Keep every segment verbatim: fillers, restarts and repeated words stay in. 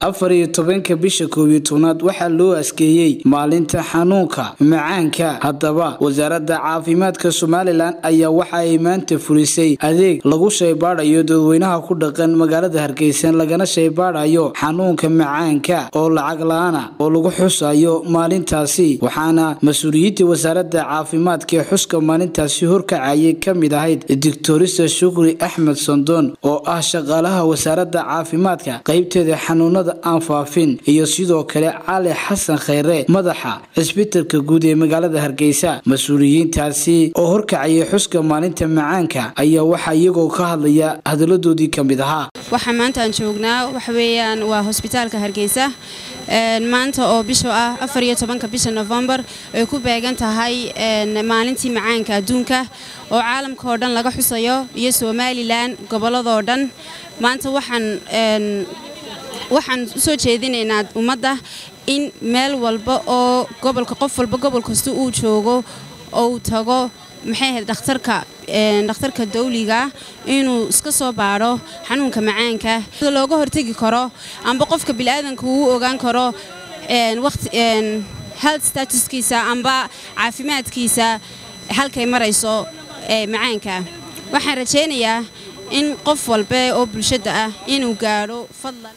afar iyo tobanka bisha koob iyo tobnaad waxaa loo askeeyay maalinta xanuunka macaanka. Haddaba wasaaradda caafimaadka Somaliland ayaa waxa ay maanta fulisay adeeg lagu shaybaarayo dadweynaha ku dhaqan magaalada Hargeysa lagana shaybaarayo xanuunka macaanka oo lacag la'aan ah oo lagu xusayo maalintaasi. Waxaana mas'uuliyiinta wasaaradda caafimaadka ee xuska maalintaasi horkacayay kamid ahayd Doctorisa Shukri Axmed Sondon oo ah shaqaalaha wasaaradda caafimaadka qaybteeda xanuunada aan faafin iyo sidoo kale Cali Xasan Khayre madaxa isbitaalka guud ee magaalada Hargeysa. Mas'uuliyiintaasi oo horkacayay xuska maalinta macaanka ayaa waxa iyagoo ka hadlaya hadaladoodii kamid ahaa. waxa maanta aan joognaa waxa weeyaan waa hospitaalka Hargeysa een maanta oo bisha ah afar iyo tobanka bisha November ay ku beegan tahay een maalintii macaanka adduunka oo caalamka oo dhan laga xusayo iyo Somaliland gobolada oo dhan. maanta waxaan een waxaan soo jeedinaynaa ummadda in meel walba oo gobolka qof walba gobol kasta uu joogo oo tago maxay ahayd dhakhtarka een dhakhtarka dawliga inuu iska soo baaro xanuunka macaanka sida looga hortagi karo amba qofka bilaadanka uu ogaan karo een waqti een health statuskiisa amba caafimaadkiisa halkay marayso ee macaanka. waxaan rajaynayaa in qof walba oo bulshada ah inuu gaaro fadlan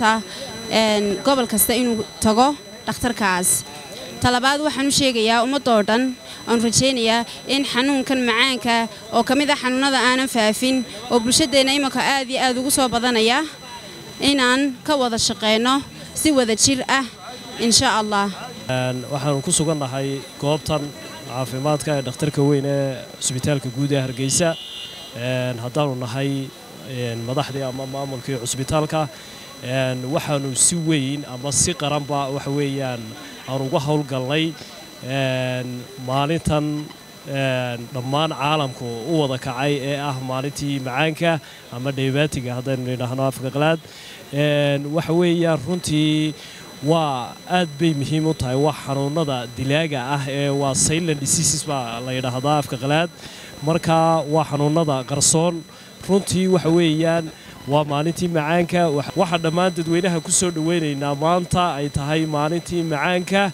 een gobol kasta inuu tago dhakhtarkaas. talabaad waxaan u sheegayaa ummadda oo dhan aan rajaynayaa in xanuunkan macaanka oo kamid ah xanuunada aanan faafin oo bulshadeena imika aad iyo aad ugu soo badanaya inaan ka wada shaqeyno si wada jir ah insha Allah. een waxaan ku sugannahay goobtan caafimaadka ee dhakhtarka weyn ee isbitaalka guud ee Hargeysa. een haddaanu nahay een madaxdii ama maamulkii isbitaalka een waxaanu si weyn ama si qaranba wax weeyaan aan uga howlgalnay een maalintan een dhammaan caalamku u wada kacay ee ah maalintii macaanka ama diabetic haddaynu idhaahno afka qalaad. een waxa weeyaan runtii waa aad bay muhiim u tahay wax xanuunada dilaaga ah ee waa silent diseases baa la yiraahdaa afka qalaad. marka waa xanuunada qarsoon runtii waxa weeyaan waa maalintii macaanka. waxa dhammaan dadweynaha ku soo dhaweynaynaa maanta ay tahay maalintii macaanka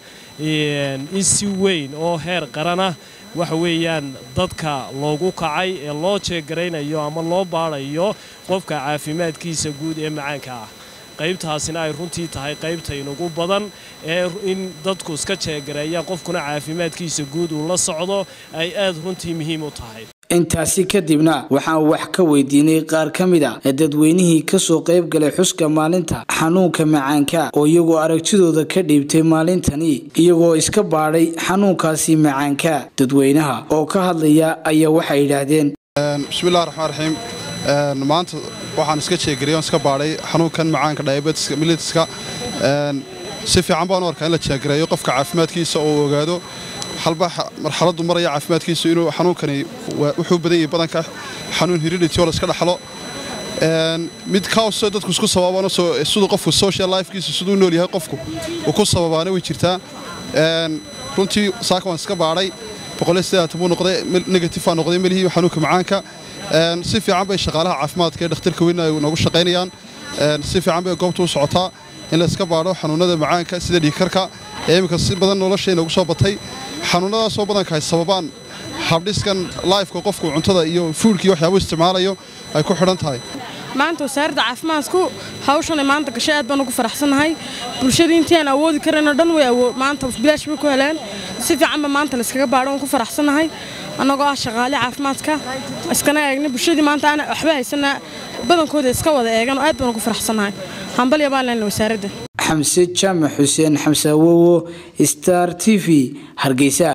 in si weyn oo heer qaran ah waxa weeyaan dadka loogu kacay ee loo jeegareynayo ama loo baarayo qofka caafimaadkiisa guud ee macaanka ah. qaybtaasina ay runtii tahay qaybta ugu badan ee in dadku iska jeegareeyaan qofkuna caafimaadkiisa guud uu la socdo ay aad runtii muhiim u tahay. intaasi kadibna waxaan wax ka weydiinay qaar kamid ah dadweynihii ka soo qayb galay xuska maalinta xanuunka macaanka oo iyagoo aragtidooda ka dhiibtay maalintani iyagoo iska baaray xanuunkaasi macaanka. dadweynaha oo ka hadlaya ayaa waxay yiraahdeen bismillaahir rahmaanir rahiim een maanta waxaan iska jeegariyay iska baaray xanuunkan macaanka diabetiska militiska een si fiican baan u arkaa in la jeegareeyo qofka caafimaadkiisa oo ogaado halba marxaladdu maraya caafimaadkiisa inuu xanuunkani wuxuu badan yahay badanka xanuun heredity oo la iska dhaxlo een mid ka soo dadku isku sababana soo sidoo qofku social life-kiisa sidoo nool yahay qofku uu ku sababaana way jirtaa. een runtii saaka waan iska baaray boqol iyo siddeetan buu noqday negative aan noqday meelihii xanuunka macaanka. een si fiican bay shaqaalaha caafimaadka ee dhakhtarka weyn ay nagu shaqeynayaan. een si fiican bay goobtu u socotaa in la iska baaro xanuunada macaanka sida dhiig karka ee imika si badan nolosheena ugu soo batay. xanuunadaas oo badan ka sababaan habdhiskan life-ka qofku cuntada iyo foodkii waxyaabo isticmaalayo ay ku xidhan tahay. maanta wasaaradda caafimaadku hawshan maanta gashay aad baan ugu faraxsanahay. bulshada intaan awoodi karayno dhan way maanta bilaash bay ku heleen si fiican ba maanta la iskaga baaro aan ku faraxsanahay anagoo ah shaqaale caafimaadka iskana eegna bulshadii maanta aan waxba haysana badankooda iska wada eegan aad baan ugu faraxsanahay. hambal yabaan leeyahay wasaaradda. Xamse Jaamac Xuseen Xamse Wowo Star T V Hargeysa.